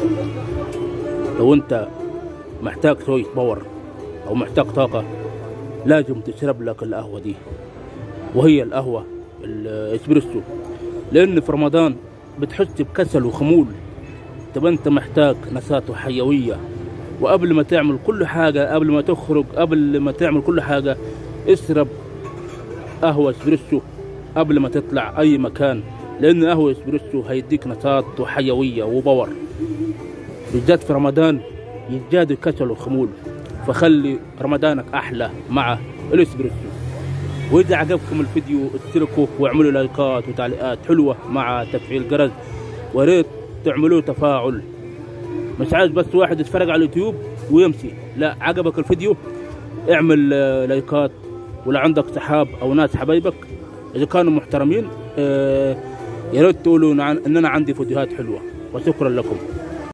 لو انت محتاج شوية باور او محتاج طاقة لازم تشرب لك القهوة دي، وهي القهوة الاسبريسو. لان في رمضان بتحس بكسل وخمول، تبقى انت محتاج نشاط وحيوية. وقبل ما تعمل كل حاجة، قبل ما تخرج، قبل ما تعمل كل حاجة، اشرب قهوة اسبريسو قبل ما تطلع اي مكان، لان قهوة اسبريسو هيديك نشاط وحيوية وباور، بالذات في رمضان يزداد الكسل والخمول. فخلي رمضانك احلى مع الاسبريسو. واذا عجبكم الفيديو اشتركوا واعملوا لايكات وتعليقات حلوة مع تفعيل الجرس، وريت تعملوا تفاعل. مش عايز بس واحد يتفرج على اليوتيوب ويمشي، لا، عجبك الفيديو اعمل لايكات. ولو عندك صحاب او ناس حبايبك اذا كانوا محترمين يا ريت تقولوا ان انا عندي فيديوهات حلوة. وشكرا لكم.